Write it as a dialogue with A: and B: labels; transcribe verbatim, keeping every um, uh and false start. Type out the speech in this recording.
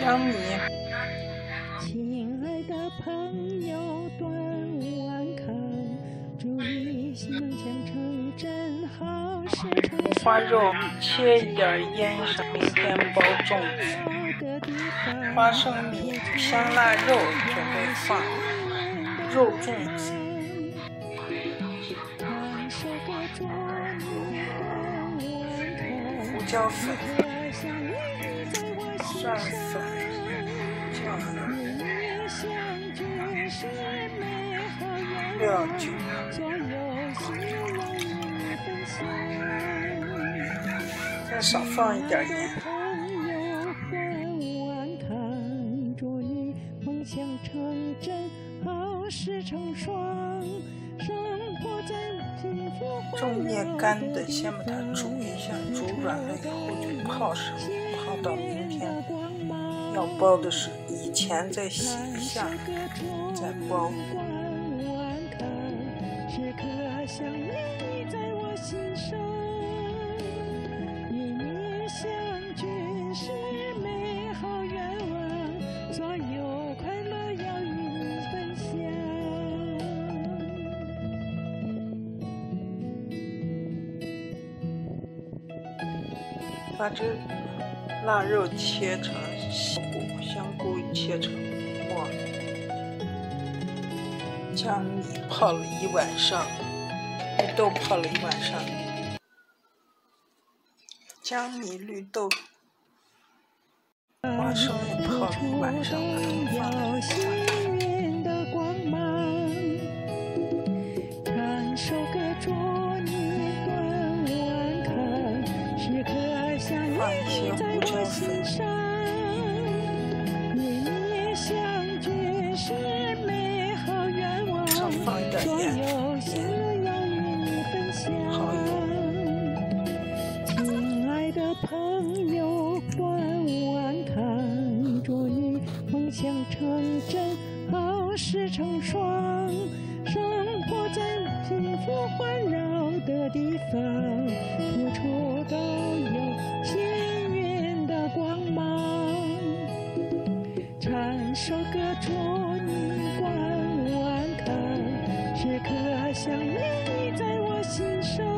A: 成你。
B: 亲爱的朋友，端午安康，祝你心梦想成真，好事成
A: 五花肉切一点腌上，明天包粽子。花生米、香辣肉准备放，肉粽子。胡椒粉、蒜粉、酱油、料酒。再少放一点盐。粽叶干的，先把它煮一下，煮软了以后就泡上，泡到明天。要包的是以前再洗一下，再包。把这腊肉切成香菇，香菇切成末，将米泡了一晚上，绿豆泡了一晚上，将米、绿豆、花生也泡了一晚上，把它放在放一些胡椒粉，少放一点盐，蚝油。
B: 亲爱的朋友，端午安康，祝你梦想成真，好事成双，生活在幸福环绕的地方，处处都有幸运的光芒。唱首歌祝你端午安康，时刻想念你在我心上。